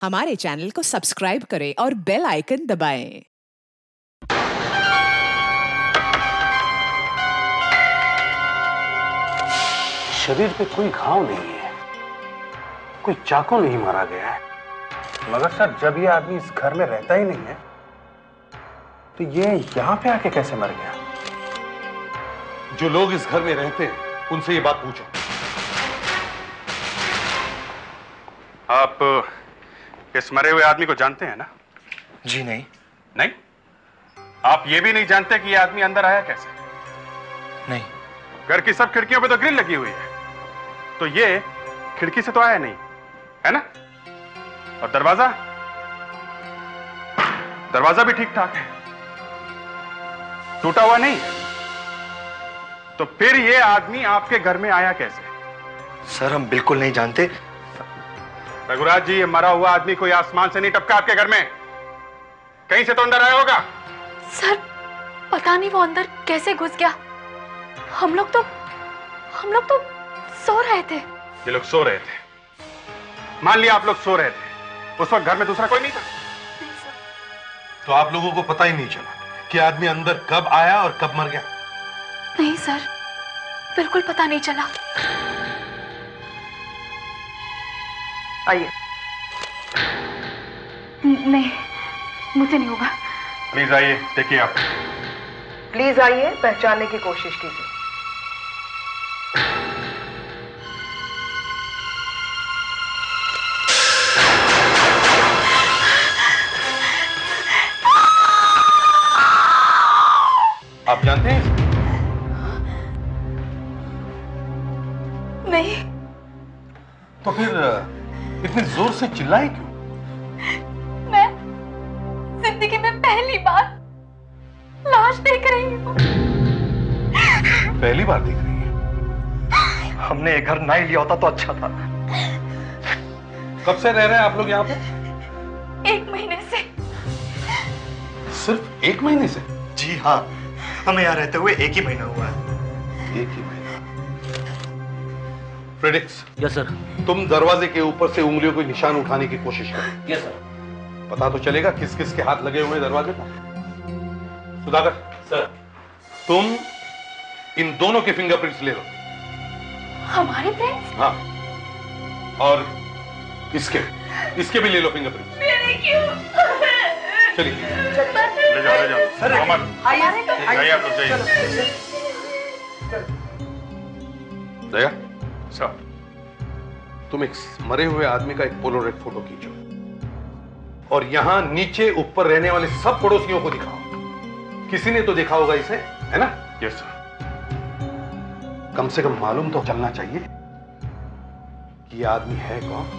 हमारे चैनल को सब्सक्राइब करें और बेल आइकन दबाएं। शरीर पे कोई घाव नहीं है, कोई चाकू नहीं मारा गया है, मगर सर जब ये आदमी इस घर में रहता ही नहीं है तो ये यहां पे आके कैसे मर गया? जो लोग इस घर में रहते हैं उनसे ये बात पूछो। आप इस मरे हुए आदमी को जानते हैं ना? जी नहीं। नहीं? आप ये भी नहीं जानते कि ये आदमी अंदर आया कैसे? नहीं। घर की सब खिड़कियों पे तो ग्रिल लगी हुई है, तो ये खिड़की से तो आया नहीं, है ना? और दरवाजा भी ठीक ठाक है, टूटा हुआ नहीं। तो फिर ये आदमी आपके घर में आया कैसे? सर हम बिल्कुल नहीं जानते। रघुराज जी, ये मरा हुआ आदमी कोई आसमान से नहीं टपका आपके घर में, कहीं से तो अंदर आया होगा। सर पता नहीं वो अंदर कैसे घुस गया। हम लोग तो सो रहे थे। ये लोग सो रहे थे। मान लिया आप लोग सो रहे थे, उस वक्त घर में दूसरा कोई नहीं था? नहीं सर। तो आप लोगों को पता ही नहीं चला कि आदमी अंदर कब आया और कब मर गया? नहीं सर, बिल्कुल पता नहीं चला। आइए। नहीं, मुझे नहीं होगा। प्लीज आइए, देखिए आप। प्लीज आइए, पहचानने की कोशिश कीजिए। आप जानते हैं इसे? नहीं। तो फिर इतनी जोर से चिल्लाई क्यों? मैं जिंदगी में पहली बार लाश देख रही हूँ। पहली बार देख रही है? हमने ये घर ना ही लिया होता तो अच्छा था। कब से रह रहे हैं आप लोग यहाँ पे? 1 महीने से। सिर्फ 1 महीने से? जी हाँ, हमें यहाँ रहते हुए 1 ही महीना हुआ है। 1 ही महीना। प्रेडिक्स। Yes sir. तुम दरवाजे के ऊपर से उंगलियों को निशान उठाने की कोशिश करो। Yes sir. पता तो चलेगा किस किस के हाथ लगे हुए हैं दरवाजे पर। सुधाकर सर, तुम इन दोनों के फिंगरप्रिंट्स ले लो। हमारे प्रिंट्स? हाँ, और इसके भी ले लो फिंगरप्रिंट्स। मेरे क्यों? चलिए ले जाओ। सर आइए आप लोग, जाइए। दया सर, तुम एक मरे हुए आदमी का एक पोलोराइड फोटो खींचो और यहां नीचे ऊपर रहने वाले सब पड़ोसियों को दिखाओ। किसी ने तो देखा होगा इसे, है ना? Yes sir. कम से कम मालूम तो चलना चाहिए कि ये आदमी है कौन।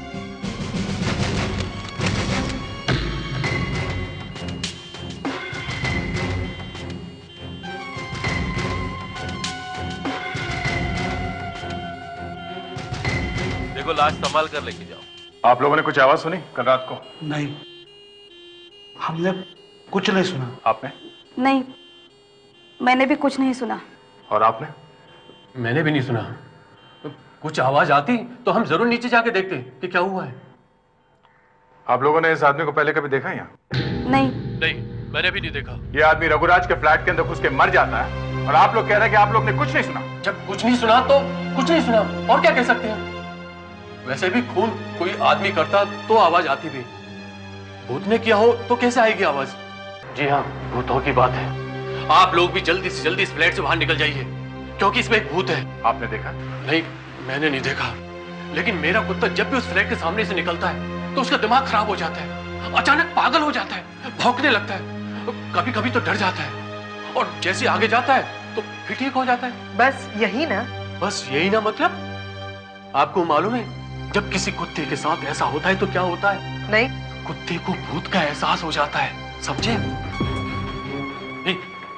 देखो लाश संभाल कर लेके जाओ। आप लोगों ने कुछ आवाज सुनी कल रात को? नहीं, हमने कुछ नहीं सुना। आपने? नहीं, मैंने भी कुछ नहीं सुना। और आपने? मैंने भी नहीं सुना। कुछ आवाज आती तो हम जरूर नीचे जाके देखते कि क्या हुआ है। आप लोगों ने इस आदमी को पहले कभी देखा यहाँ? नहीं। नहीं, मैंने भी नहीं देखा। ये आदमी रघुराज के फ्लैट के अंदर घुस के मर जाता है और आप लोग कह रहे हैं कि आप लोग ने कुछ नहीं सुना। जब कुछ नहीं सुना तो कुछ नहीं सुना, और क्या कह सकते हैं। वैसे भी खून कोई आदमी करता तो आवाज आती भी। भूत ने किया हो तो कैसे आएगी आवाज? जी हाँ, भूतों की बात है। आप लोग भी जल्दी से जल्दी इस फ्लैट से बाहर निकल जाइए, क्योंकि इसमें एक भूत है। आपने देखा? नहीं, मैंने नहीं देखा, लेकिन मेरा कुत्ता जब भी उस फ्लैट के सामने से निकलता है तो उसका दिमाग खराब हो जाता है, अचानक पागल हो जाता है, भौंकने लगता है, कभी कभी तो डर जाता है, और जैसे आगे जाता है तो फिर ठीक हो जाता है। बस यही ना? बस यही ना मतलब? आपको मालूम है जब किसी कुत्ते के साथ ऐसा होता है तो क्या होता है? नहीं। कुत्ते को भूत का एहसास हो जाता है, समझे? नहीं।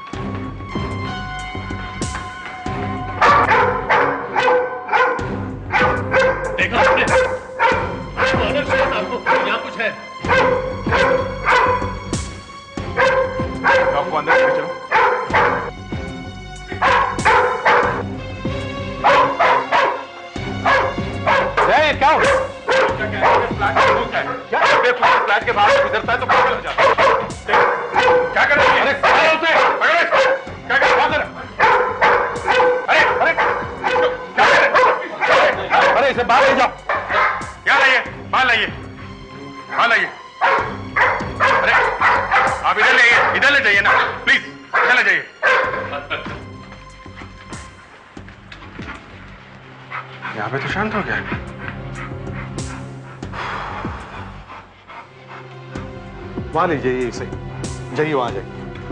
देखा आपने? यहाँ कुछ है। आपको अंदर ले चलो। क्या फ्लैट के बाहर गुजरता है तो पागल हो जाता है। क्या कर रहे हैं? अरे क्या कर रहे हैं? अरे अरे क्या कर रहे हैं? अरे इसे बाहर ले जाओ। क्या लाइए? बाहर लाइए, बाहर लाइए। अरे आप इधर ले जाइए ना प्लीज, इधर ले जाइए। यहाँ पे तो शांत हो गया। वहां ले जाइए इसे, जाइए वहां जाइए।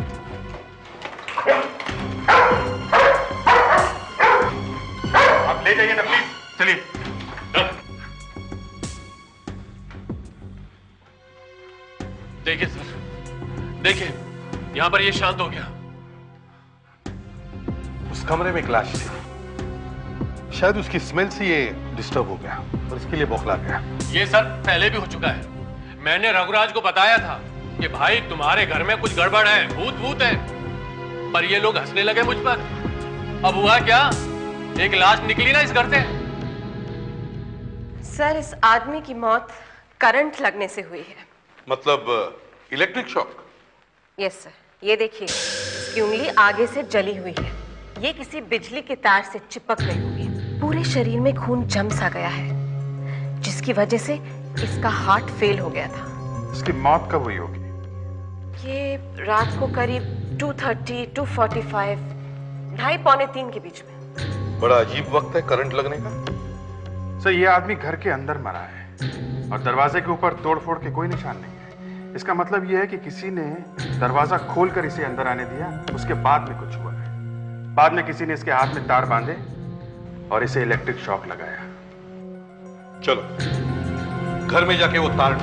आप ले जाइए ना प्लीज, चलिए। देखिए सर, देखिए यहां पर ये शांत हो गया। उस कमरे में क्लैश थी, शायद उसकी स्मेल से ये डिस्टर्ब हो गया और इसके लिए बौखला गया। ये सर पहले भी हो चुका है। मैंने रघुराज को बताया था कि भाई तुम्हारे घर में कुछ गड़बड़ है, भूत भूत है, पर ये लोग हंसने लगे मुझ पर। अब हुआ क्या, एक लाश निकली ना इस घर से। सर, इस आदमी की मौत करंट लगने से हुई है। मतलब इलेक्ट्रिक शॉक? यस सर, ये देखिए, इसकी उंगली आगे से जली हुई है। ये किसी बिजली के तार से चिपक गई होगी। पूरे शरीर में खून जम सा गया है, जिसकी वजह से इसका हार्ट फेल हो गया था। इसकी मौत कब हुई होगी? ये रात को करीब 2:30, 2:45, 2:30 पौने 3 के बीच में। बड़ा अजीब वक्त है करंट लगने का। सर, ये आदमी घर के अंदर मरा है और दरवाजे के ऊपर तोड़फोड़ के कोई निशान नहीं है। इसका मतलब यह है कि किसी ने दरवाजा खोलकर इसे अंदर आने दिया, उसके बाद में कुछ हुआ है। बाद में किसी ने इसके हाथ में तार बांधे और इसे इलेक्ट्रिक शॉक लगाया। चलो घर में जाके वो तार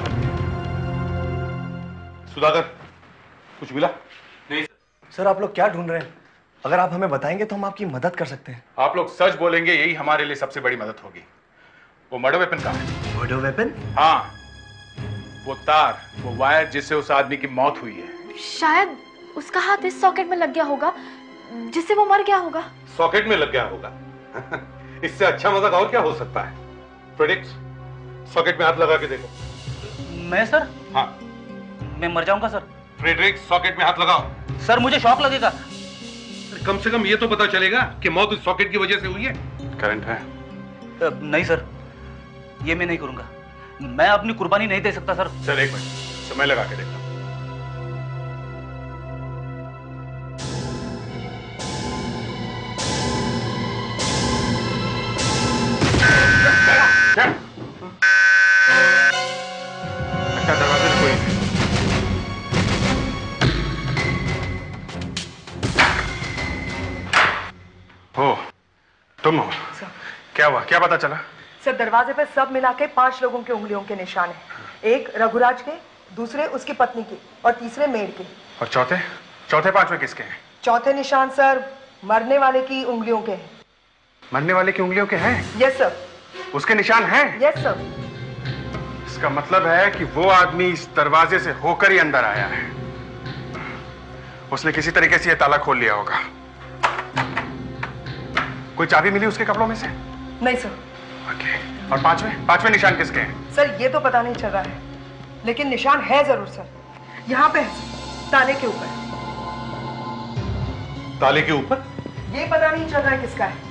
सुधाकर, कुछ मिला? नहीं सर। आप लोग क्या ढूंढ रहे हैं? अगर आप हमें बताएंगे तो हम आपकी मदद कर सकते हैं। आप लोग सच बोलेंगे, यही हमारे लिए सबसे बड़ी मदद होगी। वो मर्डर वेपन कहाँ है? Murder weapon? हाँ, वो तार, वो वायर जिससे उस आदमी की मौत हुई है। शायद उसका हाथ इस सॉकेट में लग गया होगा जिससे वो मर गया होगा। सॉकेट में लग गया होगा? इससे अच्छा मजाक और क्या हो सकता है? प्रेडिक्ट, सॉकेट में हाथ लगा के देखो। मैं सर? हाँ, मैं मर जाऊंगा सर। फ्रेडरिक, सॉकेट में हाथ लगाओ। सर मुझे शॉक लगेगा। कम से कम ये तो पता चलेगा कि मौत उस सॉकेट की वजह से हुई है। करंट है? नहीं सर, ये मैं नहीं करूंगा। मैं अपनी कुर्बानी नहीं दे सकता सर। चल एक मिनट, समय लगा के देखता हूं। अच्छा, दरवाजे में कोई नहीं। हो, तुम हो? क्या हुआ, क्या पता चला? सर, दरवाजे पर सब मिला के 5 लोगों के उंगलियों के निशान हैं। एक रघुराज के, दूसरे उसकी पत्नी के और तीसरे मेड के। और चौथे? चौथे पांचवे किसके हैं? चौथे निशान सर मरने वाले की उंगलियों के हैं। मरने वाले की उंगलियों के हैं? Yes sir. उसके निशान हैं? Yes sir. इसका मतलब है कि वो आदमी इस दरवाजे से होकर ही अंदर आया है। उसने किसी तरीके से ये ताला खोल लिया होगा। कोई चाबी मिली उसके कपड़ों में से? नहीं सर। ओके। और पांचवें निशान किसके हैं? सर, ये तो पता नहीं चल रहा है, लेकिन निशान है जरूर सर। यहाँ पे है, ताले के ऊपर। ताले के ऊपर? ये पता नहीं चल रहा है किसका है।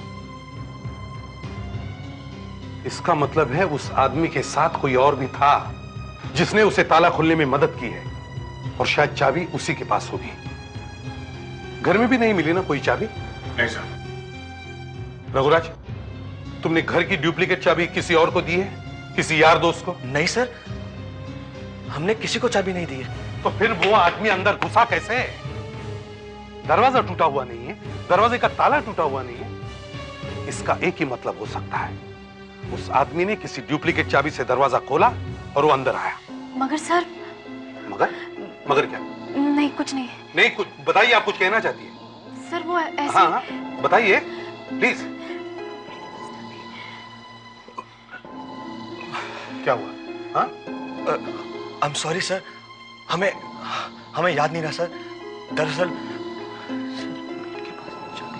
इसका मतलब है उस आदमी के साथ कोई और भी था जिसने उसे ताला खोलने में मदद की है, और शायद चाबी उसी के पास होगी। घर में भी नहीं मिली ना कोई चाबी? नहीं सर। रघुराज, तुमने घर की डुप्लीकेट चाबी किसी और को दी है, किसी यार दोस्त को? नहीं सर, हमने किसी को चाबी नहीं दी है। तो फिर वो आदमी अंदर घुसा कैसे? दरवाजा टूटा हुआ नहीं है, दरवाजे का ताला टूटा हुआ नहीं है। इसका एक ही मतलब हो सकता है, उस आदमी ने किसी डुप्लीकेट चाबी से दरवाजा खोला और वो अंदर आया। मगर सर। मगर क्या? नहीं, कुछ नहीं। नहीं कुछ बताइए, आप कुछ कहना चाहती है? सर वो ऐसे। हाँ, बताइए प्लीज। क्या हुआ? हाँ? आई एम सॉरी सर, हमें याद नहीं रहा सर। दरअसल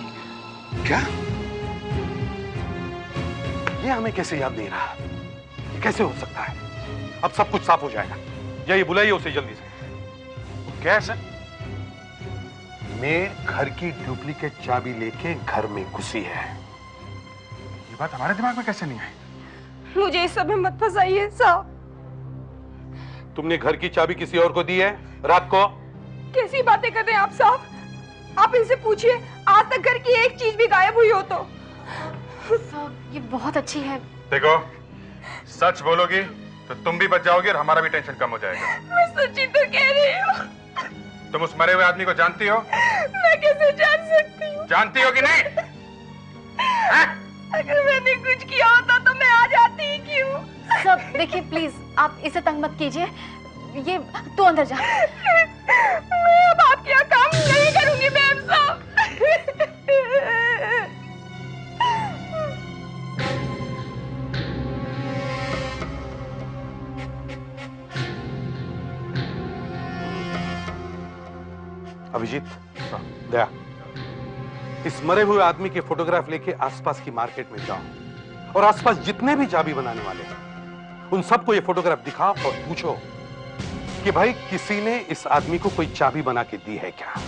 क्या? ये हमें कैसे याद नहीं रहा? कैसे हो सकता है? अब सब कुछ साफ हो जाएगा। यही बुलाइए उसे जल्दी से। क्या है सर? मेरे घर की डुप्लीकेट चाबी लेके घर में घुसी है। ये बात हमारे दिमाग में कैसे नहीं आई? मुझे इस सब में मत फंसाइए साहब। तुमने घर की चाबी किसी और को दी है रात को? कैसी बातें कर रहे हैं आप साहब? आप इनसे पूछिए, आज तक घर की एक चीज भी गायब हुई हो तो। साहब ये बहुत अच्छी है। देखो, सच बोलोगी तो तुम भी बच जाओगी और हमारा भी टेंशन कम हो जाएगा। मैं सच्ची तो कह रही हूँ। तुम उस मरे हुए आदमी को जानती हो? मैं कैसे जान सकती हूँ? जानती हो कि नहीं? अगर मैंने कुछ किया होता तो मैं आ जाती ही क्यों? सब देखिए प्लीज, आप इसे तंग मत कीजिए। ये तू अंदर जा। मैं अब आपके यहाँ काम नहीं करूंगी मैम साहब। अभिजीत, दया, इस मरे हुए आदमी के फोटोग्राफ लेके आसपास की मार्केट में जाओ और आसपास जितने भी चाबी बनाने वाले हैं उन सबको ये फोटोग्राफ दिखाओ और पूछो कि भाई किसी ने इस आदमी को कोई चाबी बना के दी है क्या?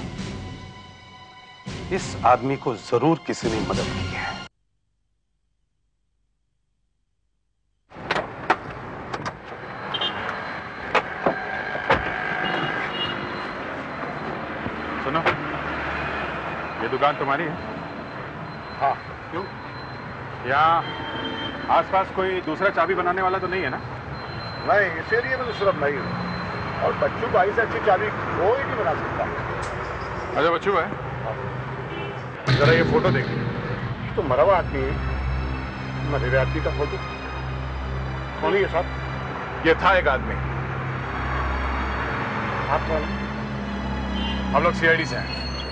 इस आदमी को जरूर किसी ने मदद की है। सुनो, ये दुकान तुम्हारी है? हाँ। क्यों? यहाँ आसपास कोई दूसरा चाबी बनाने वाला तो नहीं है ना? नहीं, इस एरिया में तो सिर्फ नहीं हूँ और बच्चू भाई से अच्छी चाबी कोई नहीं बना सकता। अच्छा बच्चू भाई, जरा ये फोटो देखिए। तो मरा हुआ आदमी है, मरे हुए आदमी का फोटो कौन है साहब? ये था एक आदमी। आप कौन? हम लोग CID से हैं।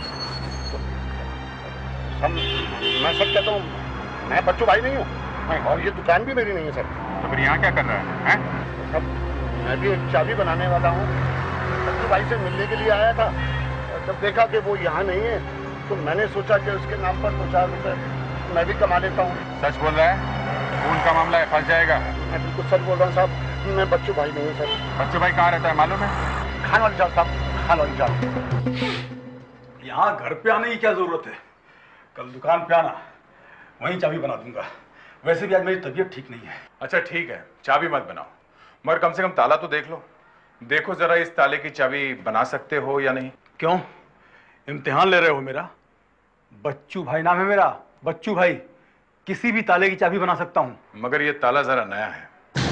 मैं सच कहता हूँ, मैं बच्चू भाई नहीं हूँ और ये दुकान भी मेरी नहीं है सर। तो फिर यहाँ क्या कर रहा है? सब मैं भी एक चाबी बनाने वाला हूँ। बच्चू भाई से मिलने के लिए आया था। जब देखा कि वो यहाँ नहीं है तो मैंने सोचा कि उसके नाम पर 2-4 रुपए मैं भी कमा लेता हूँ। सच बोल रहा है? खून का मामला है, फंस जाएगा। मैं बिल्कुल सच बोल रहा हूँ साहब, मैं बच्चू भाई नहीं हूँ सर। बच्चू भाई कहाँ रहता है मालूम है? खान वाली साहब, खान वाली साहब। यहाँ घर पे आने की क्या जरूरत है? कल दुकान पे आना, वहीं चाबी बना दूंगा। वैसे भी आज मेरी तबीयत ठीक नहीं है। अच्छा ठीक है, चाबी मत बनाओ, मगर कम से कम ताला तो देख लो। देखो जरा इस ताले की चाबी बना सकते हो या नहीं। क्यों? इम्तिहान ले रहे हो मेरा? बच्चू भाई नाम है मेरा, बच्चू भाई। किसी भी ताले की चाबी बना सकता हूँ। मगर ये ताला जरा नया है।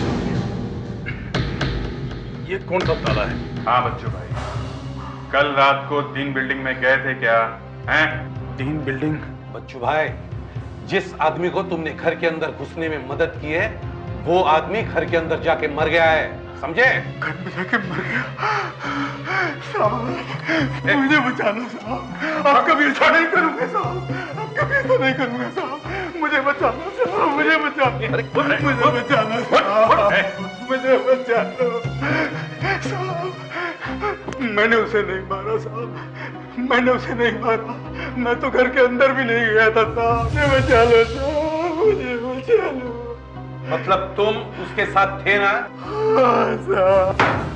ये कौन सा ताला है? हाँ बच्चू भाई, कल रात को 3 बिल्डिंग में गए थे क्या? हैं? 3 बिल्डिंग? बच्चू भाई, जिस आदमी को तुमने घर के अंदर घुसने में मदद की है वो आदमी घर के अंदर जाके मर गया है, समझे? घर में जाके मर गया? साहब, मुझे बचाना साहब, अब कभी ऐसा नहीं करूंगा साहब, अब कभी ऐसा नहीं करूंगा साहब, मुझे बचाना साहब, मुझे बचाना, मुझे बचाना साहब, मुझे बचाना साहब। मैंने उसे नहीं मारा साहब, मैंने उसे नहीं मारा, मैं तो घर के अंदर भी नहीं गया था साहब, मुझे बचा लो साहब, मुझे बचा लो। मतलब तुम उसके साथ थे ना? हाँ साहब।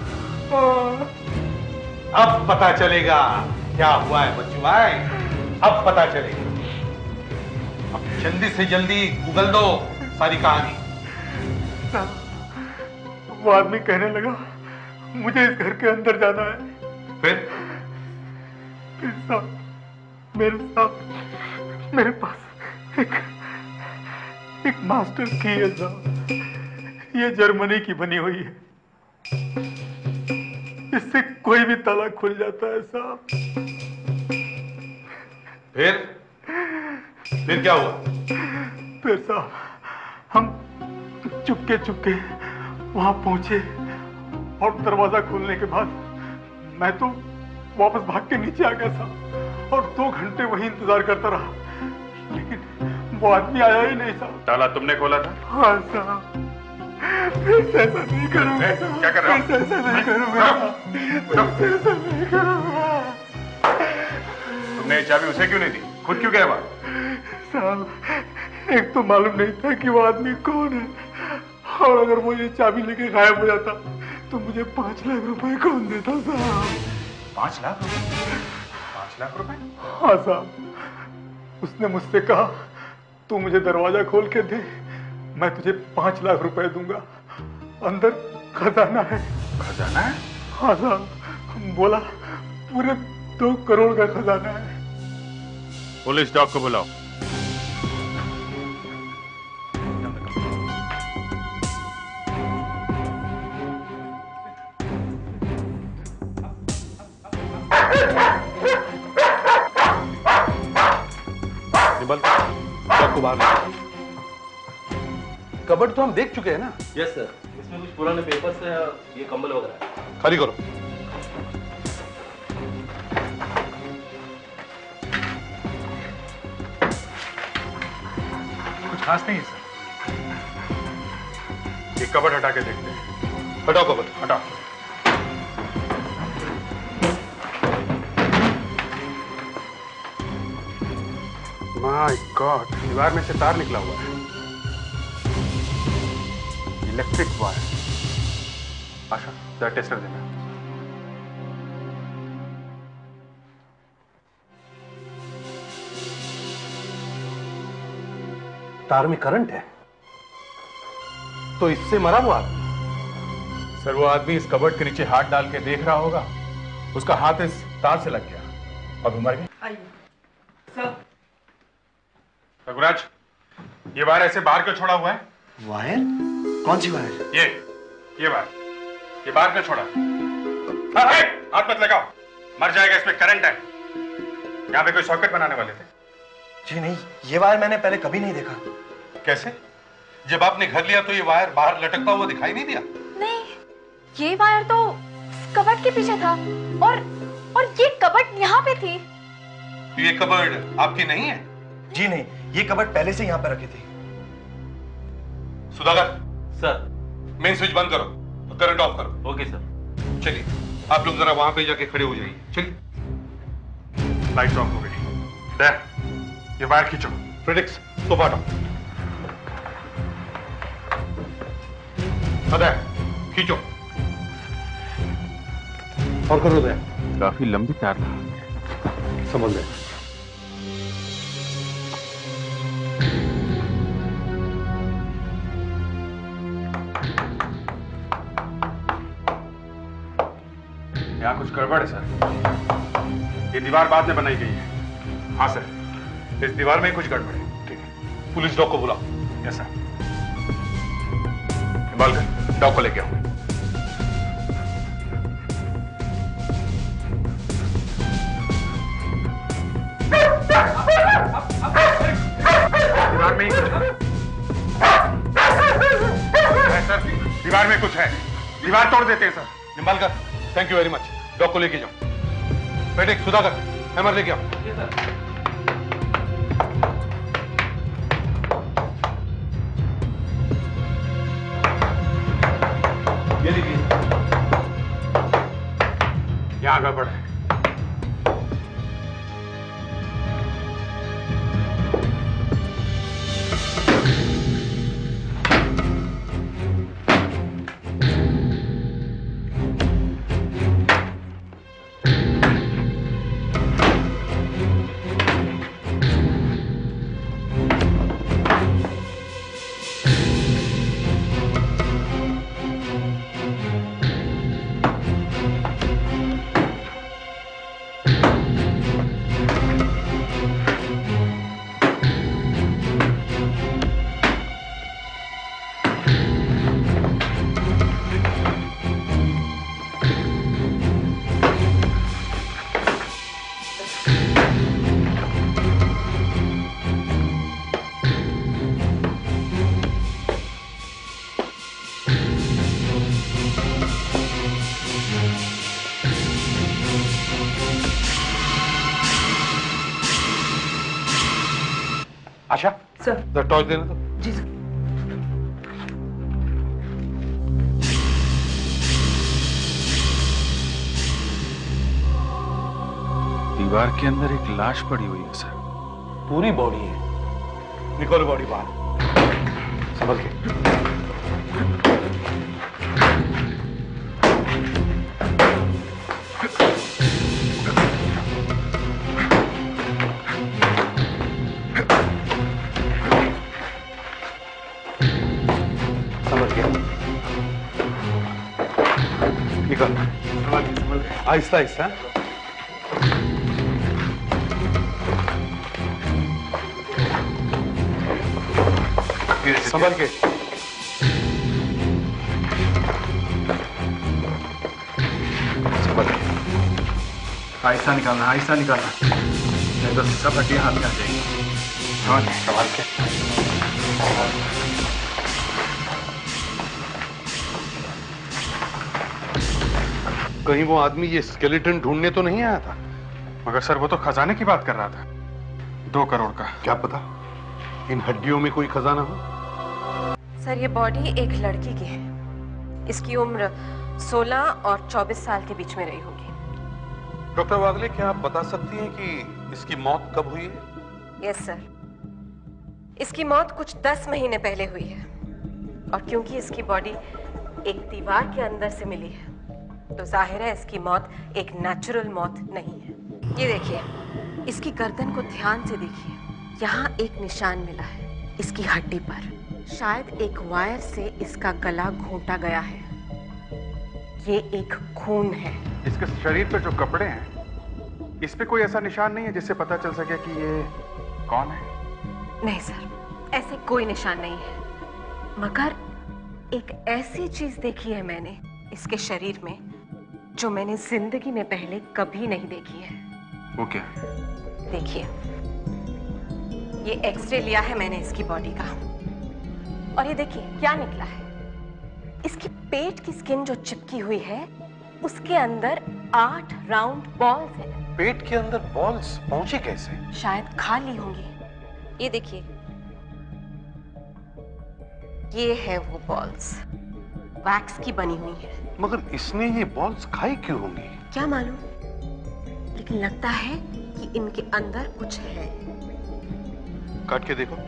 अब पता चलेगा क्या हुआ है बच्चू भाई, अब पता चलेगा। अब जल्दी से जल्दी गूगल दो सारी कहानी। वो आदमी कहने लगा मुझे इस घर के अंदर जाना है। फिर साहब, मेरे पास एक मास्टर की है साहब, ये जर्मनी की बनी हुई है, इससे कोई भी ताला खुल जाता है साहब। फिर क्या हुआ? फिर साहब हम चुपके चुपके वहां पहुंचे और दरवाजा खोलने के बाद मैं तो वापस भाग के नीचे आ गया साहब और 2 घंटे वहीं इंतजार करता रहा, लेकिन वो आदमी आया ही नहीं साहब। ताला तुमने खोला था? हाँ साहब। फिर से ऐसा नहीं करूंगा। क्या कर रहा हूं? फिर से ऐसा नहीं करूंगा, फिर से ऐसा नहीं करूंगा। तुमने चाबी उसे क्यों नहीं दी? खुद क्यों गया वहां? साहब, एक तो मालूम नहीं था कि वो आदमी कौन है और अगर वो ये चाबी लेके गायब हो जाता तो मुझे 5 लाख रुपए कौन देता साहब? 5 लाख रुपए? 5 लाख रुपए? हाँ साहब, उसने मुझसे कहा तू मुझे दरवाजा खोल के दे, मैं तुझे 5 लाख रुपए दूंगा, अंदर खजाना है। खजाना है? हाँ साहब, बोला पूरे 2 करोड़ का खजाना है। पुलिस डॉग को बुलाओ। डॉग को बाहर ले। कबर्ड तो हम देख चुके हैं ना? यस सर, इसमें कुछ पुराने पेपर्स है, ये कंबल वगैरह है। खाली करो। कुछ खास नहीं है सर। ये कबर्ड हटा के देखते हैं। हटाओ कबर्ड, हटाओ। माय गॉड, दीवार में से तार निकला हुआ है। Electric wire. आशा, जरा टेस्टर देना। तार में करंट है, तो इससे मरा वो आदमी। सर, वो आदमी इस कबर्ड के नीचे हाथ डाल के देख रहा होगा, उसका हाथ इस तार से लग गया और वो मर गया। आइए सर। रघुराज, ये वायर ऐसे बाहर क्यों छोड़ा हुआ है? वायर? कौन सी वायर? ये वायर, ये बाहर क्यों छोड़ा? हाथ मत लगाओ, मर जाएगा, इसमें करंट है। यहाँ पे कोई सॉकेट बनाने वाले थे? जी नहीं, ये वायर मैंने पहले कभी नहीं देखा। कैसे? जब आपने घर लिया तो ये वायर बाहर लटकता हुआ दिखाई नहीं दिया? नहीं, ये वायर तो कबर्ड के पीछे था और ये कबर्ड यहाँ पे थी। तो ये कबर्ड आपकी नहीं है? जी नहीं, ये कबर्ड पहले से यहाँ पर रखी थी। सुधाकर सर, मेन स्विच बंद करो और करंट ऑफ करो। Okay sir. चलिए, आप लोग जरा वहां पे जाके खड़े हो जाइए। चलिए, लाइट ऑफ हो गई। दे, ये वायर खींचो। प्रेडिक्स, तो बांटो। अदे, खींचो और करो। दे, काफी लंबी तार समझ गए। यहाँ कुछ गड़बड़ है सर। ये दीवार बाद में बनाई गई है। हाँ सर, इस दीवार में कुछ गड़बड़ है। ठीक है, पुलिस डॉग को बुलाओ। Yes sir. निकालकर डॉग को लेके आओ। दीवार में ही कुछ है सर। दीवार में कुछ है। दीवार तोड़ देते हैं सर। निकालकर, thank you very much. Dog को लेके जाओ। बेटे, सुधाकर, हैमर लेके आओ। ये देखिए, यहाँ गड़बड़ है। आशा सर, टॉर्च देना तो। जी सर। दीवार के अंदर एक लाश पड़ी हुई है सर। पूरी बॉडी है। निकालो बॉडी बाहर, संभल के। निकल, आहिस्ता आहिस्ता। संभल के। आहिस्ता निकालना, आहिस्ता निकालना, नहीं तो सब हड्डियां हाथ में आ जाएंगी। संभाल के। कहीं वो आदमी ये स्केलेटन ढूंढने तो नहीं आया था? मगर सर वो तो खजाने की बात कर रहा था, 2 करोड़ का। क्या पता इन हड्डियों में कोई खजाना हो। सर ये बॉडी एक लड़की की है। इसकी उम्र 16 और 24 साल के बीच में रही होगी। डॉक्टर वागले, क्या आप बता सकती हैं कि इसकी मौत कब हुई है? यस सर, इसकी मौत कुछ 10 महीने पहले हुई है। और क्योंकि इसकी बॉडी एक दीवार के अंदर से मिली है तो जाहिर है इसकी मौत एक नेचुरल मौत नहीं है। ये देखिए, इसकी गर्दन को ध्यान से देखिए, यहाँ एक निशान मिला है इसकी हड्डी पर। शायद एक वायर से इसका गला घोंटा गया है। ये एक खून है। इसके शरीर पे जो कपड़े हैं, इस पे कोई ऐसा निशान नहीं है जिससे पता चल सके कि ये कौन है? नहीं सर, ऐसे कोई निशान नहीं है। मगर एक ऐसी चीज देखी है मैंने इसके शरीर में जो मैंने जिंदगी में पहले कभी नहीं देखी है। वो क्या? देखिए, ये एक्सरे लिया है मैंने इसकी बॉडी का, और ये देखिए क्या निकला है। इसकी पेट की स्किन जो चिपकी हुई है उसके अंदर 8 राउंड बॉल्स हैं। पेट के अंदर बॉल्स पहुंचे कैसे? शायद खा ली होंगी। ये देखिए, ये है वो बॉल्स, वैक्स की बनी हुई है। मगर इसने ये बॉल्स खाई क्यों होंगी? क्या मालूम, लेकिन लगता है कि इनके अंदर कुछ है। काट के देखो।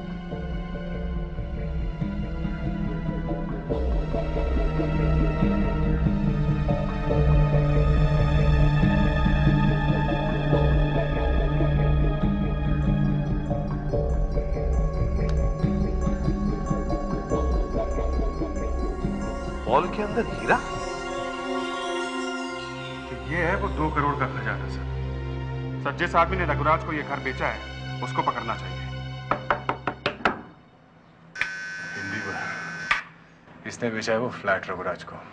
बॉल के अंदर हीरा? तो ये है वो 2 करोड़ का खजाना सर। सर जिस आदमी ने रघुराज को ये घर बेचा है उसको पकड़ना चाहिए। इसने बेचा है वो फ्लैट रघुराज को।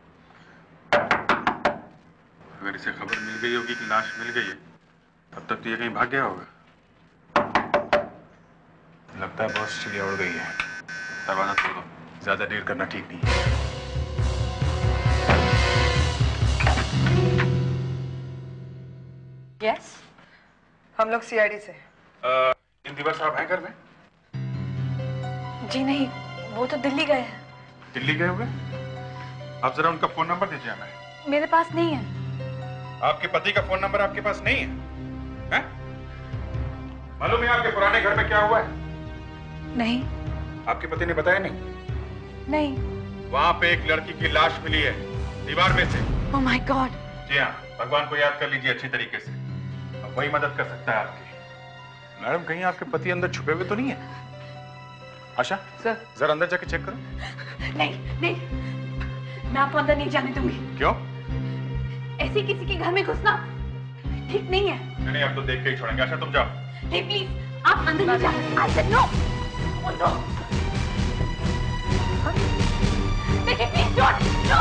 अगर इसे खबर मिल गई होगी कि लाश मिल गई है तब तक तो ये कहीं भाग गया होगा। लगता है बॉस चिड़िया उड़ गई है। दरवाजा खोल दो। ज्यादा देर करना ठीक नहीं है। यस, हम लोग CID से। इंदिवर साहब हैं घर में? जी नहीं, वो तो दिल्ली गए हैं। दिल्ली गए हुए? आप जरा उनका फोन नंबर दीजिए हमें। मेरे पास नहीं है। आपके पति का फोन नंबर आपके पास नहीं है? हैं? मालूम है आपके पुराने घर में क्या हुआ है? नहीं। आपके पति ने बताया नहीं? नहीं। वहां पे एक लड़की की लाश मिली है दीवार में से। Oh my God. जी हाँ, भगवान को याद कर लीजिए अच्छी तरीके से, अब वही मदद कर सकता है आपकी। मैडम, कहीं आपके पति अंदर छुपे हुए तो नहीं है? आशा सर, जरा अंदर जाके चेक करो। नहीं नहीं, मैं आपको अंदर नहीं जाने दूंगी। क्यों? ऐसे किसी के घर में घुसना ठीक नहीं है। नहीं, अब तो देख के ही छोड़ेंगे। आशा तुम जाओ। नहीं प्लीज, आप अंदर नहीं जाओ। I said no. नो। देखिए प्लीज, डोंट। नो।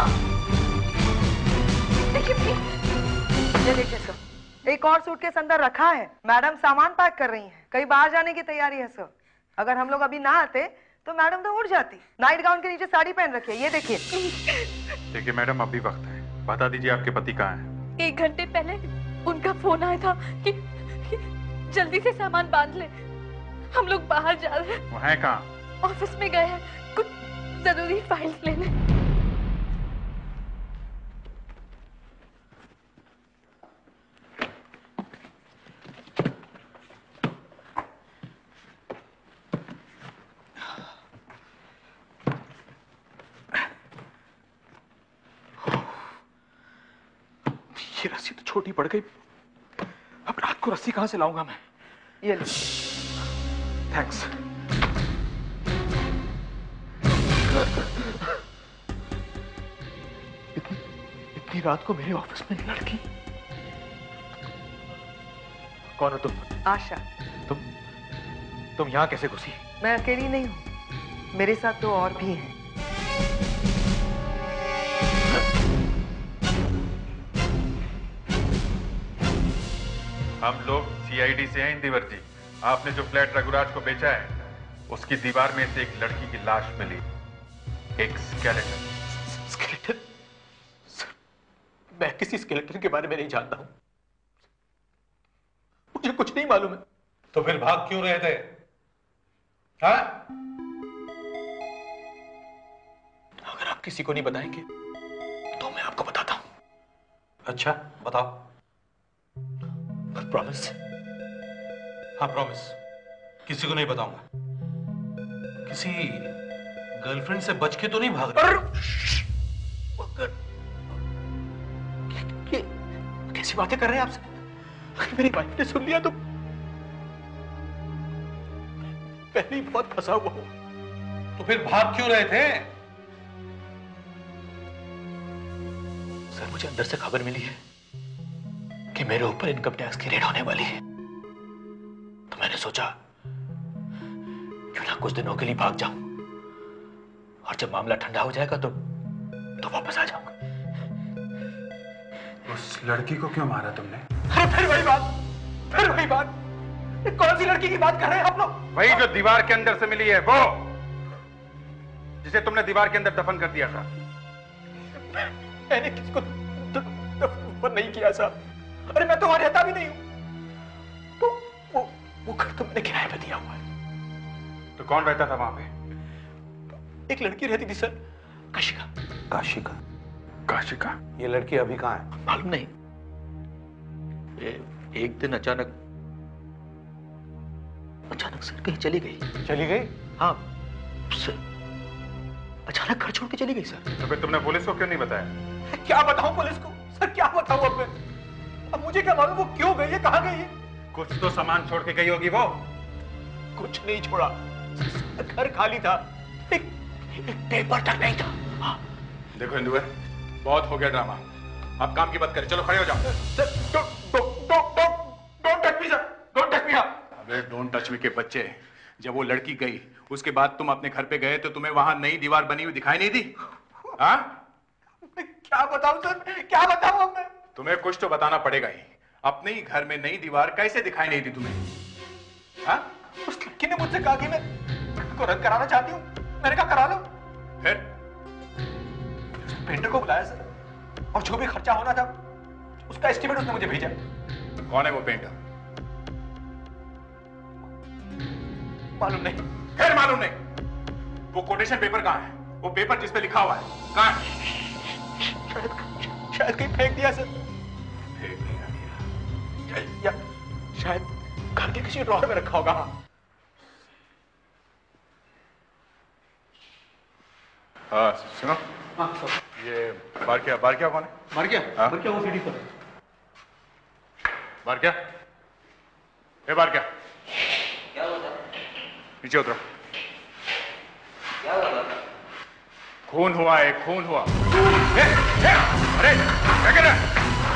देखिए प्लीज। ये देखिए सर, एक और सूटकेस अंदर रखा है। मैडम सामान पैक कर रही हैं, कहीं बाहर जाने की तैयारी है सर। अगर हम लोग अभी ना आते तो मैडम तो उड़ जाती। नाइट गाउन के नीचे साड़ी पहन रखी है, ये देखिए। देखिए मैडम, अभी वक्त है, बता दीजिए आपके पति कहाँ हैं? 1 घंटे पहले उनका फोन आया था कि जल्दी से सामान बांध ले, हम लोग बाहर जा रहे हैं। वो हैं कहाँ? ऑफिस में गए हैं कुछ जरूरी फाइल्स लेने। ये रस्सी तो छोटी पड़ गई। अब रात को रस्सी कहां से लाऊंगा मैं? ये लो। थैंक्स। इतनी कल रात को मेरे ऑफिस में लड़की। कौन हो तुम? आशा। तुम यहाँ कैसे घुसी? मैं अकेली नहीं हूँ, मेरे साथ दो और भी हैं। हम लोग CID से हैं इंदिवर जी। आपने जो फ्लैट रघुराज को बेचा है उसकी दीवार में से एक लड़की की लाश मिली, एक स्केलेटन। स्केलेटन? सर, मैं किसी स्केलेटन के बारे में नहीं जानता हूं, मुझे कुछ नहीं मालूम है। तो फिर भाग क्यों रहे थे? हाँ? अगर आप किसी को नहीं बताएंगे तो मैं आपको बताता हूं। अच्छा, बताओ। प्रॉमिस? हाँ, प्रॉमिस। किसी को नहीं बताऊंगा। किसी गर्लफ्रेंड से बच के तो नहीं भाग रहे? कैसी बातें कर रहे हैं आपसे? अगर मेरी वाइफ ने सुन लिया तो पहले ही बहुत फंसा हुआ हूं। तो फिर भाग क्यों रहे थे? सर, मुझे अंदर से खबर मिली है कि मेरे ऊपर इनकम टैक्स की रेड होने वाली है, तो मैंने सोचा क्यों ना कुछ दिनों के लिए भाग जाऊं, और जब मामला ठंडा हो जाएगा तो वापस आ जाऊंगा। उस लड़की को क्यों मारा तुमने? अरे फिर वही बात। कौन सी लड़की की बात कर रहे हैं आप लोग? वही जो दीवार के अंदर से मिली है, वो जिसे तुमने दीवार के अंदर दफन कर दिया था। मैंने किसको दफन नहीं किया साहब। अरे मैं तो वहां रहता भी नहीं हूं। तो वो घर तो मैंने किराए पे दिया हुआ है। तो कौन रहता था वहां पे? एक लड़की रहती थी सर, काशिका। काशिका? ये लड़की अभी कहाँ है? मालूम नहीं। एक दिन अचानक सर कहीं चली गई। चली गई? हाँ सर, अचानक घर छोड़ के चली गई सर। तो फिर तुमने पुलिस को क्यों नहीं बताया? क्या बताऊं पुलिस को सर, क्या बताऊं अब मैं? अब मुझे क्या मालूम वो क्यों गई है, कहाँ गई है? कुछ तो सामान छोड़ के गई होगी वो। कुछ नहीं छोड़ा, घर खाली था, एक पेपर तक नहीं था। हाँ। देखो इंदुवर, बहुत हो गया ड्रामा, अब काम की बात करें। चलो खड़े हो जाओ। Sir, don't touch me sir, don't touch me. अबे डोंट टच मी के बच्चे, जब वो लड़की गई उसके बाद तुम अपने घर पे गए तो तुम्हें वहां नई दीवार बनी हुई दिखाई नहीं दी? हाँ? क्या बताऊं सर, क्या बताऊं अब मैं? तुम्हें कुछ तो बताना पड़ेगा ही। अपने ही घर में नई दीवार कैसे दिखाई नहीं दी तुम्हें? हाँ? उस लड़की ने मुझसे कहा कि मैं को रद्द कराना चाहती हूँ। मैंने कहा करा लो। फिर पेंटर को बुलाया सर, और जो भी खर्चा होना था उसका एस्टीमेट उसने मुझे भेजा। कौन है वो पेंटर? मालूम नहीं। फिर मालूम नहीं? वो कोटेशन पेपर कहाँ है? वो पेपर जिस पे लिखा हुआ है कहाँ है? शायद कहीं फेंक दिया सर। फेंक दिया? या शायद घर के किसी ड्रॉर में रखा होगा। हाँ सुनो। हाँ सर। ये बारकिया कौन है? बारकिया वो सीढ़ी पर। बारकिया, ए बारकिया, क्या हुआ था? नीचे उतरो। क्या हुआ था? खून हुआ है, खून हुआ। अरे क्या कर रहा है?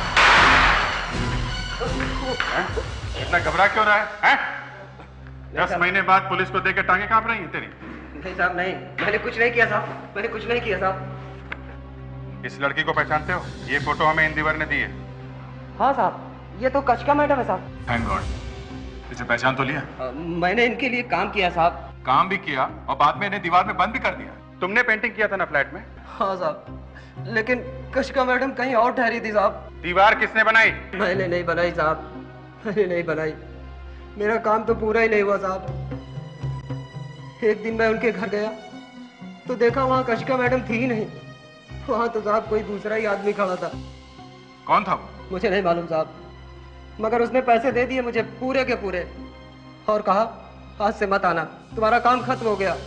इतना घबरा क्यों रहा है? 10 महीने बाद पुलिस को देकर टांगे कांप रही हैं तेरी? नहीं साहब, नहीं, मैंने कुछ नहीं किया साहब, मैंने कुछ नहीं किया साहब। इस लड़की को पहचानते हो? ये फोटो हमें इंदिवर ने दी है। हाँ साहब, ये तो कचका मैडम है साहब। Thank God. इसे पहचान तो लिया? मैंने इनके लिए काम किया साहब। काम भी किया और बाद में इन्हें दीवार में बंद भी कर दिया। तुमने पेंटिंग किया था ना फ्लैट में? हाँ साहब, लेकिन कचका मैडम कहीं और ठहरी थी साहब। दीवार किसने बनाई? मैंने नहीं बनाई साहब, मैंने नहीं बनाई। मेरा काम तो पूरा ही नहीं हुआ साहब। एक दिन मैं उनके घर गया तो देखा वहाँ कचका मैडम थी ही नहीं। वहाँ तो साहब कोई दूसरा ही आदमी खड़ा था। कौन था वो? मुझे नहीं मालूम साहब, मगर उसने पैसे दे दिए मुझे पूरे के पूरे, और कहा आज से मत आना, तुम्हारा काम खत्म हो गया।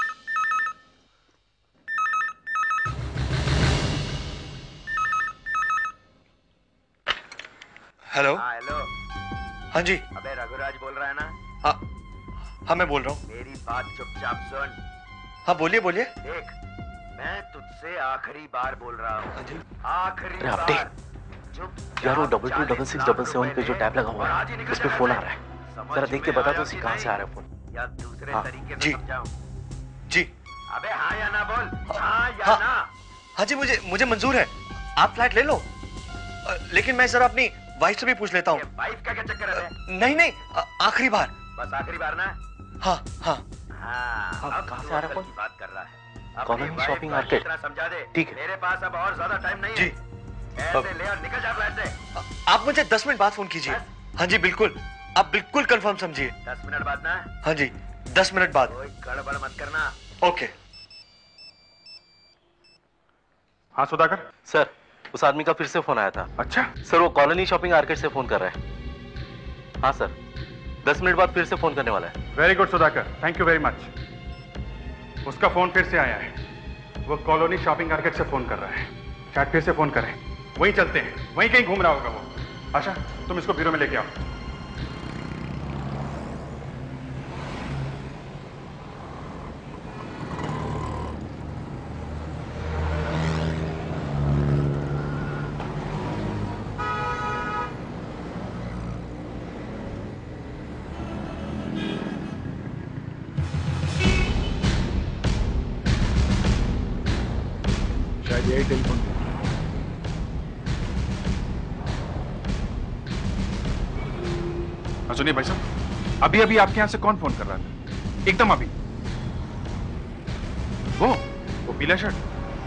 हेलो। हेलो। हाँ जी। अबे रघुराज बोल रहा है ना? हाँ मैं बोल रहा हूँ। मेरी बात चुपचाप सुन। हाँ बोलिए बोलिए। देख, मैं तुझसे आखिरी बार बोल रहा हूँ, आखिरी अरे अपने यार, वो 222677 पे जो टैब लगा हुआ है उस पे फोन आ रहा है, जरा देख के बता दो उसी कहाँ से आ रहा है फोन। या दूसरे तरीके जी से समझाऊं? जी। अबे हाँ या ना बोल, हाँ या ना। हाँ जी, मुझे मंजूर है, आप फ्लैट ले लो, लेकिन मैं जरा अपनी वाइफ से भी पूछ लेता हूँ। वाइफ का क्या चक्कर है? नहीं, आखिरी बार। बस आखिरी बार ना? हाँ। अब कहाँ से आ रहा है की बात कर रहा है। Colony shopping market. समझा दे। ठीक है। मेरे पास अब और ज्यादा टाइम नहीं है। ऐसे ले और निकल जा फ्लैट से। आप मुझे 10 मिनट बाद फोन कीजिए। हाँ जी बिल्कुल, आप बिल्कुल कंफर्म समझिए। 10 मिनट बाद ना? हाँ जी 10 मिनट बाद। कोई गड़बड़ मत करना। ओके। हाँ सुधाकर सर, उस आदमी का फिर से फोन आया था। अच्छा सर, वो कॉलोनी शॉपिंग मार्केट से फोन कर रहा है। हाँ सर, 10 मिनट बाद फिर से फोन करने वाला है। Very good Sudhakar, thank you very much. उसका फोन फिर से आया है, वो कॉलोनी शॉपिंग मार्केट से फोन कर रहा है। शायद फिर से फोन करें, वहीं चलते हैं, वहीं कहीं घूम रहा होगा वो। आशा तुम इसको ब्यूरो में लेके आओ। शायद यही टेलीफोन। सुनिए भाई साहब, अभी अभी आपके यहां से कौन फोन कर रहा था? एकदम अभी। वो पीला शर्ट।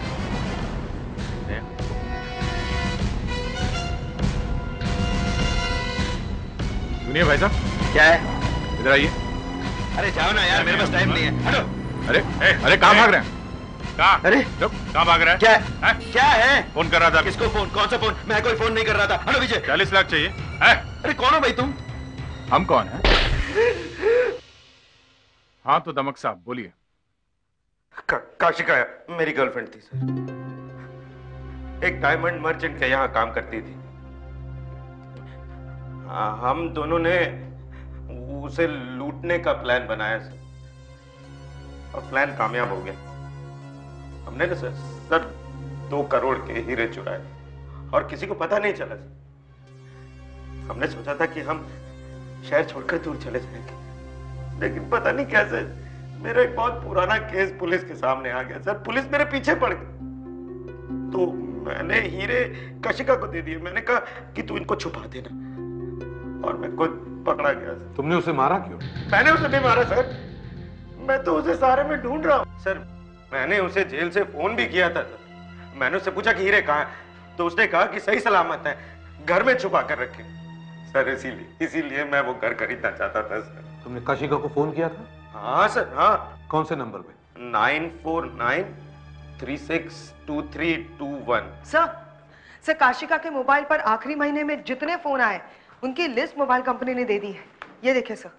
सुनिए भाई साहब। क्या है? इधर आइए। अरे जाओ ना यार, मेरे पास टाइम नहीं है। हटो। अरे कहाँ भाग रहे हैं? कहाँ? अरे कहाँ भाग रहा है? क्या है? क्या है? फोन कर रहा था। किसको फोन? कौन सा फोन? मैं कोई फोन नहीं कर रहा था। हटो पीछे। 40 लाख चाहिए। अरे कौन हो भाई तुम? हम कौन हैं? हाँ तो दमक साहब बोलिए। काशिका मेरी गर्लफ्रेंड थी सर, एक डायमंड मर्चेंट के यहाँ काम करती थी। हम दोनों ने उसे लूटने का प्लान बनाया सर, और प्लान कामयाब हो गया। हमने ना सर 2 करोड़ के हीरे चुराए और किसी को पता नहीं चला सर। हमने सोचा था कि हम शहर छोड़कर दूर चले जाएंगे, लेकिन पता नहीं कैसे मेरा एक बहुत पुराना केस पुलिस के सामने आ गया सर। पुलिस मेरे पीछे पड़ गई, तो मैंने हीरे काशिका को दे दिए। मैंने कहा कि तू इनको छुपा देना, और मैं खुद पकड़ा गया सर। तुमने उसे मारा क्यों? मैंने उसे नहीं मारा सर, मैं तो उसे सारे में ढूंढ रहा हूँ सर। मैंने उसे जेल से फोन भी किया था सर। मैंने उससे पूछा कि हीरे कहाँ है, तो उसने कहा कि सही सलामत है, घर में छुपा कर रखे सर। इसीलिए मैं वो घर खरीदना चाहता था सर। तुमने काशिका को फोन किया था? हाँ सर, हाँ। कौन से नंबर पे? 9493623221। सर काशिका के मोबाइल पर आखिरी महीने में जितने फोन आए उनकी लिस्ट मोबाइल कंपनी ने दे दी है। ये देखिए सर।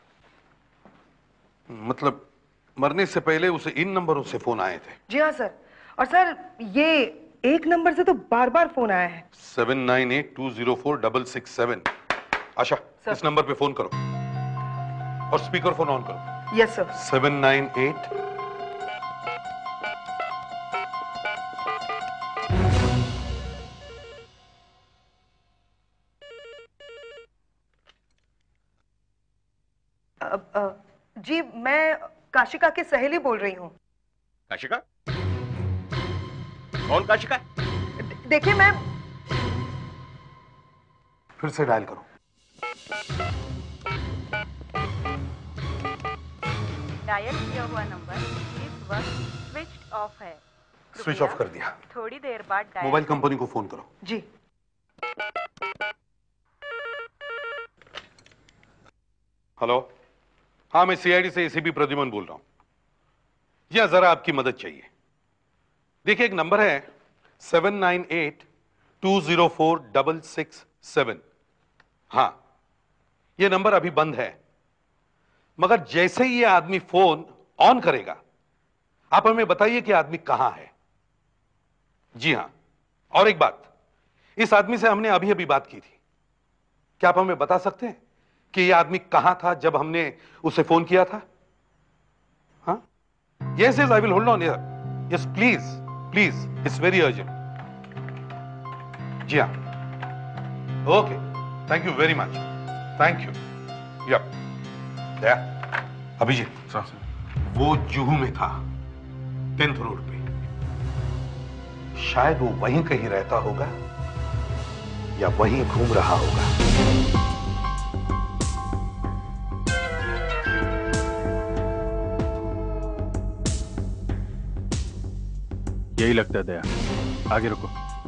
मतलब मरने से पहले उसे इन नंबरों से फोन आए थे? जी हाँ सर, और सर ये एक नंबर से तो बार बार फोन आया है। 7982046667। आशा इस नंबर पे फोन करो और स्पीकर फोन ऑन करो। Yes sir. 798 जी मैं काशिका की सहेली बोल रही हूँ। काशिका? कौन काशिका? देखिए मैं फिर से डायल करो। डायल किया हुआ नंबर इस वक्त स्विच ऑफ है। स्विच ऑफ कर दिया। थोड़ी देर बाद डायल मोबाइल कंपनी को फोन करो। जी। हेलो, हाँ मैं CID से ACP प्रद्युमन बोल रहा हूं। जी जरा आपकी मदद चाहिए। देखिए एक नंबर है 7982046667। हाँ ये नंबर अभी बंद है, मगर जैसे ही ये आदमी फोन ऑन करेगा आप हमें बताइए कि आदमी कहां है। जी हां, और एक बात, इस आदमी से हमने अभी अभी बात की थी। क्या आप हमें बता सकते हैं कि यह आदमी कहां था जब हमने उसे फोन किया था? हाँ yes yes I will hold on here. Yes please please, it's very urgent. जी हाँ, okay, thank you very much, thank you. Yup, Daya, Abhijit वो जुहू में था, 10th रोड पे। शायद वो वहीं कहीं रहता होगा या वहीं घूम रहा होगा। यही लगता है दया, आगे रुको।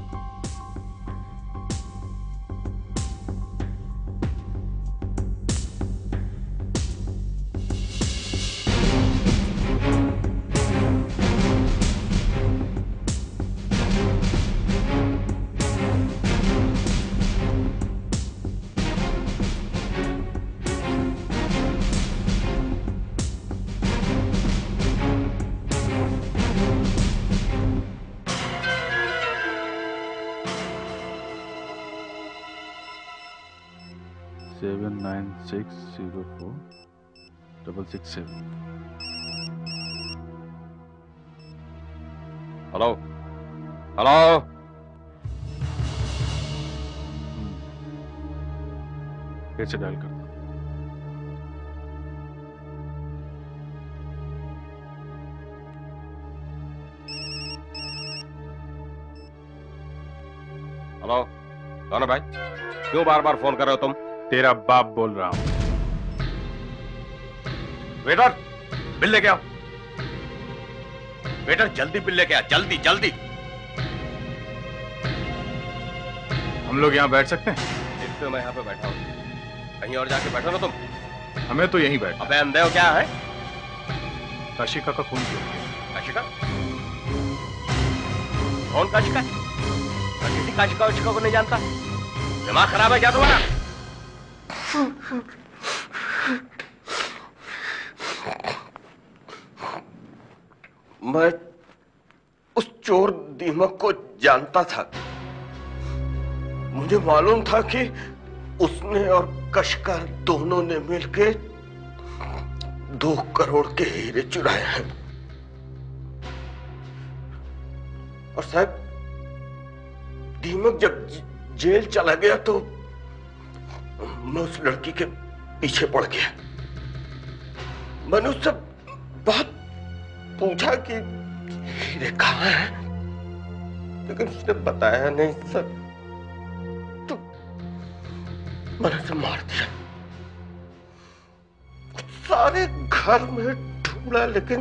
हेलो हेलो, फिर से डायल कर। हेलो, कौन है भाई? क्यों बार बार फोन कर रहे हो तुम? तेरा बाप बोल रहा हूं। वेटर, बिल लेके आओ। वेटर, जल्दी बिल लेके आ, जल्दी जल्दी। हम लोग यहाँ बैठ सकते हैं? एक तो मैं यहाँ पे बैठा हूँ, कहीं और जाके बैठो ना तुम। हमें तो यहीं बैठ। अबे अंधे हो क्या है? काशिका का खून क्यों? काशिका? कौन काशिका? मैं किसी काशिका वाशिका को नहीं जानता। दिमाग खराब है क्या तुम्हारा? मैं उस चोर दीमक को जानता था। मुझे मालूम था कि उसने और कशका दोनों ने मिलकर 2 करोड़ के हीरे चुराए हैं। और साहब, दीमक जब जेल चला गया तो मैं उस लड़की के पीछे पड़ गया। मैंने उससे बहुत पूछा कि हीरे कहाँ हैं, लेकिन उसने बताया नहीं सर। तो मैंने उसे मार दिया। सारे घर में ढूंढा लेकिन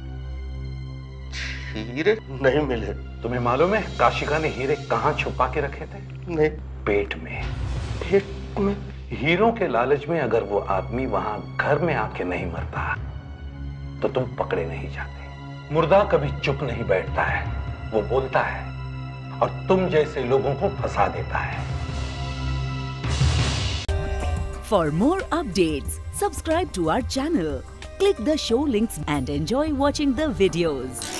हीरे नहीं मिले। तुम्हें मालूम है काशिका ने हीरे कहाँ छुपा के रखे थे? नहीं। पेट में। पेट में? हीरों के लालच में अगर वो आदमी वहां घर में आके नहीं मरता तो तुम पकड़े नहीं जाते। मुर्दा कभी चुप नहीं बैठता है, वो बोलता है और तुम जैसे लोगों को फंसा देता है। For more updates, subscribe to our channel, click the show links and enjoy watching the videos.